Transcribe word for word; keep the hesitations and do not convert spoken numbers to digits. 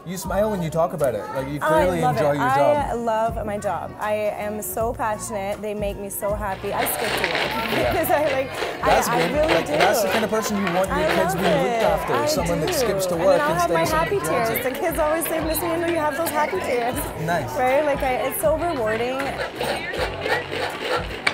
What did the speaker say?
You smile when you talk about it. Like you clearly I love enjoy it. your I job. I love my job. I am so passionate. They make me so happy. I skip to work because I like. That's I, good. I really like, do. That's the kind of person you want your I kids love being looked it. after. I Someone do. that skips to And work then I'll have instead my of someone happy who drags tears. it. The kids always say, "Listen, you know, you have those happy tears." Nice. Right? Like I, it's so rewarding.